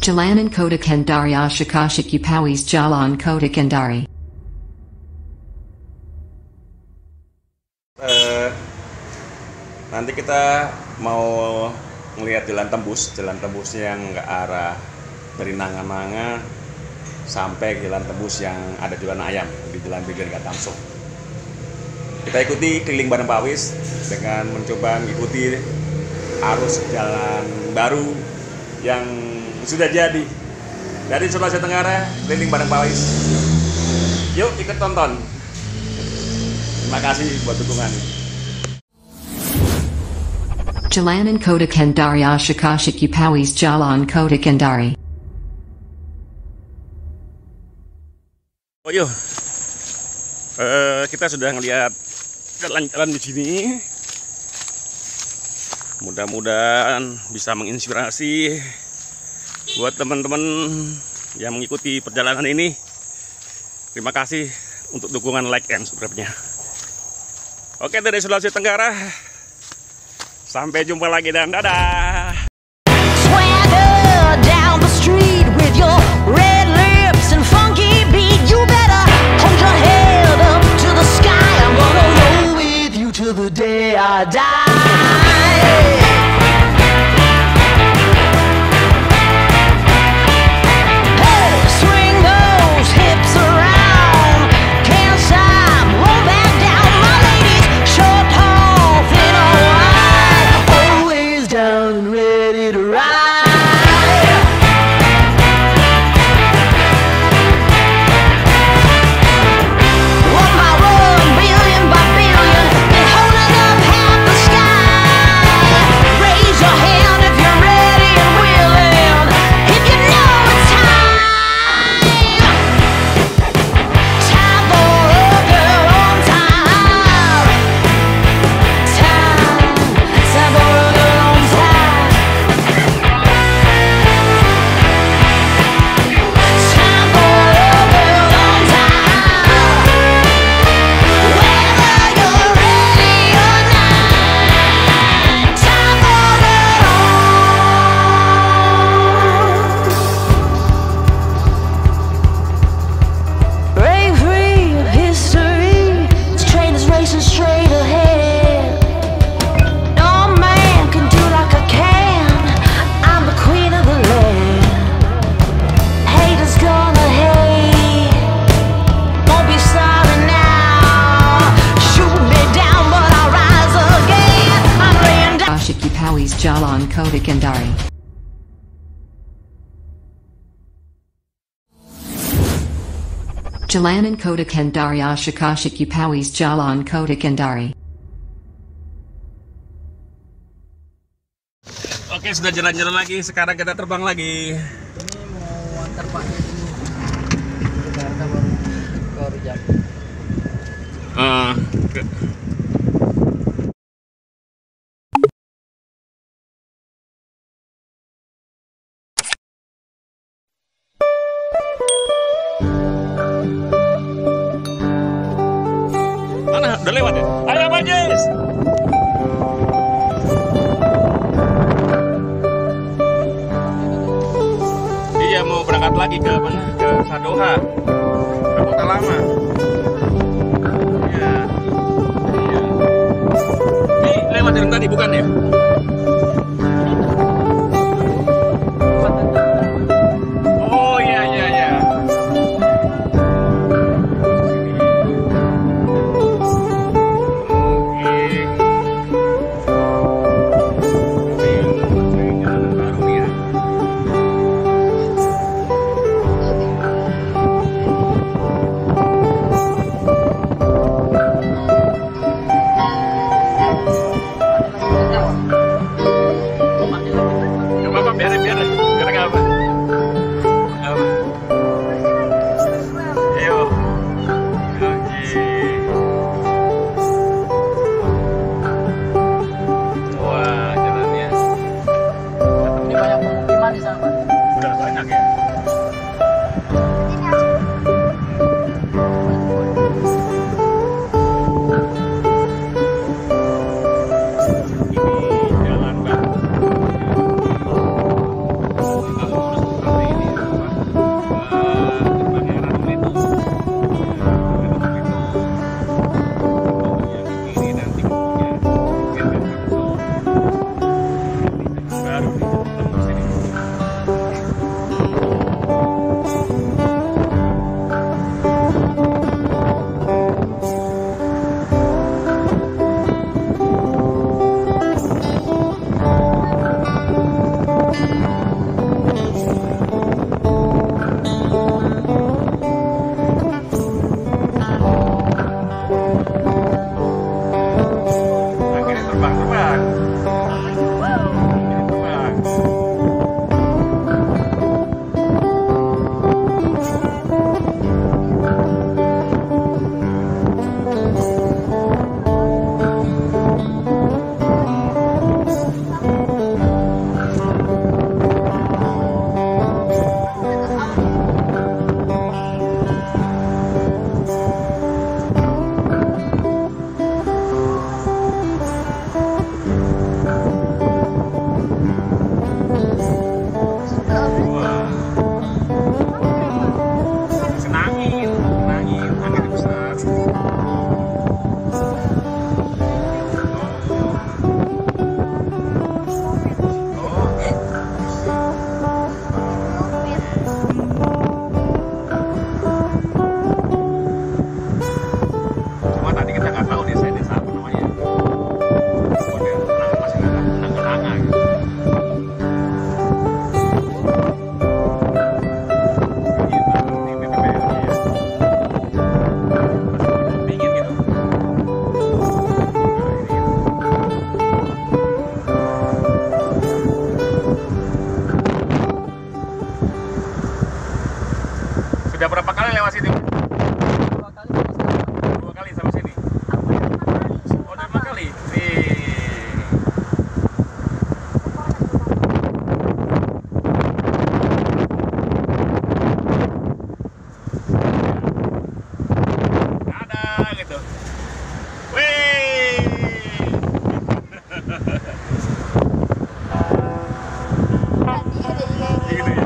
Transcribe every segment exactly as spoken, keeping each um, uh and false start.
Jalanan Kota Kendari Ashakashik Upawis Jalan Kota Kendari. Uh, nanti kita mau melihat jalan tembus, jalan tembus yang ke arah dari Nanga-Nanga sampai ke jalan tembus yang ada jualan ayam di Jalan Brigjen Gatamso. Kita ikuti keliling bareng Pak Wis dengan mencoba mengikuti arus jalan baru yang sudah jadi dari Sulawesi Tenggara, keliling bareng Pak Wis. Yuk ikut tonton. Terima kasih buat dukungan. Jalanan Kota Kendari Ashakashik Upawis Jalan Kota Kendari. Oh yuk, uh, kita sudah ngelihat jalan-jalan di sini. Mudah-mudahan bisa menginspirasi buat teman-teman yang mengikuti perjalanan ini. Terima kasih untuk dukungan like and subscribe-nya. Oke, dari Sulawesi Tenggara, sampai jumpa lagi dan dadah. Swagger down the street with your red lips and funky beat. You better hold your head up to the sky. I'm gonna roll with you till the day I die. Jalan Kota Kendari. Jalanan Kota Kendari Ashakashik Upawis Jalan Kota Kendari. Oke, sudah jalan-jalan lagi. Sekarang kita terbang lagi. Ini mau antar Pak dulu. Jakarta baru ke Rijal. Uh, ke Mana? Udah lewat ya? Ayo Majis! Dia mau berangkat lagi ke mana? Ke Sadoha, ke Kota Lama. Ya. Ya. Ini lewat dari tadi bukan ya? Oh iya iya iya. Udah berapa kali lewat sini? Dua kali sama saya. Dua kali sampai sini. Aku udah lima kali. Oh, udah lima kali. Nih. Ada gitu. Wih. Tadi ada juga yang Gitu ya.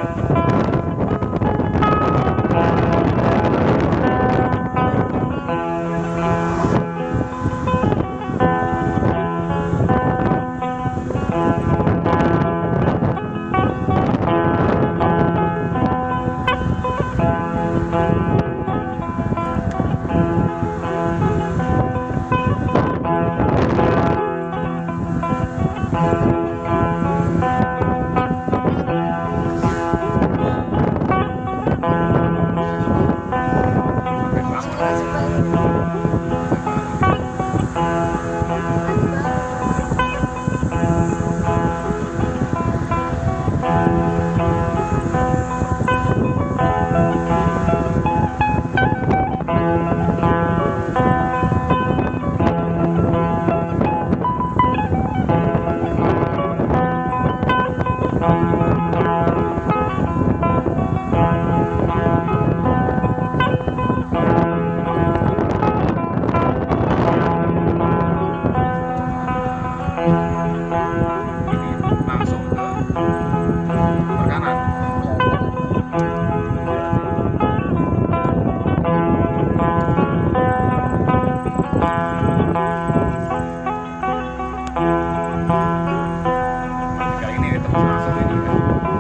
Langsung ke perkanan. Kali ini tembus langsung ini kan.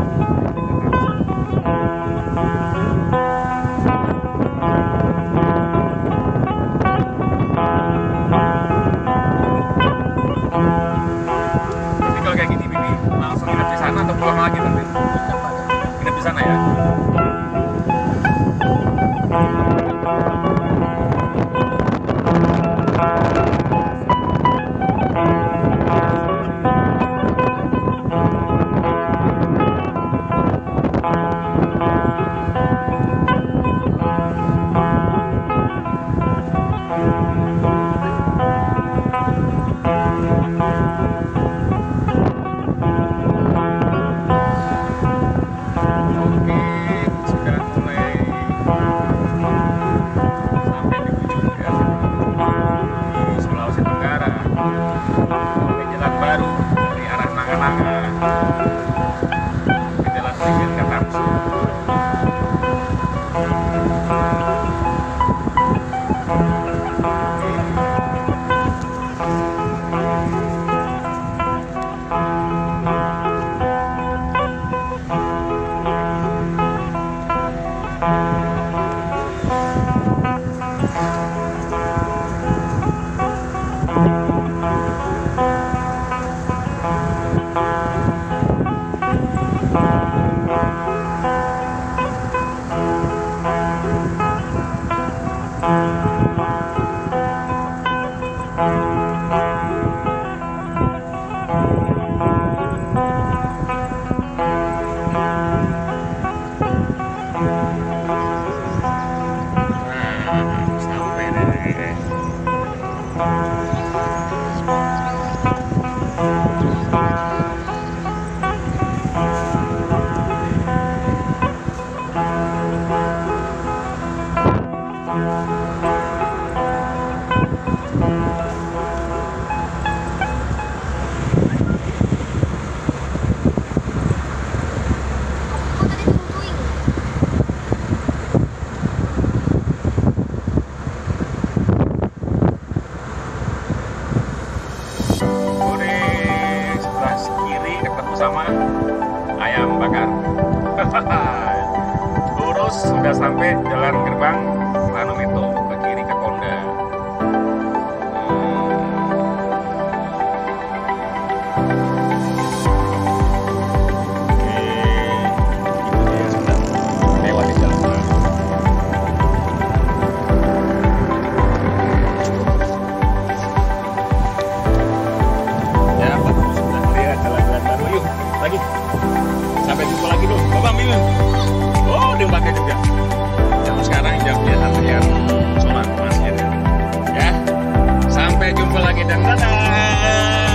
Jadi kalau kayak gini Bibi langsung nginep di sana atau pulang lagi nanti? Nginep di sana ya. Oke, sudah mulai sampai di ujung ya di Sulawesi Tenggara. Sampai jalan baru dari arah Nanga-Nanga ke jalan Singkil Katamsu. Nah, sampai deh. Aku tadi tungguin. Udah sebelah kiri ketemu sama ayam bakar. Lurus sudah sampai jalan gerbang Ranum itu ke kiri ke Konda. Sampai jumpa lagi dulu. Bye-bye, Mimin. Oh, dipakai juga. Jam sekarang jamnya antrian sholat masjid ya. Sampai jumpa lagi dan dadah.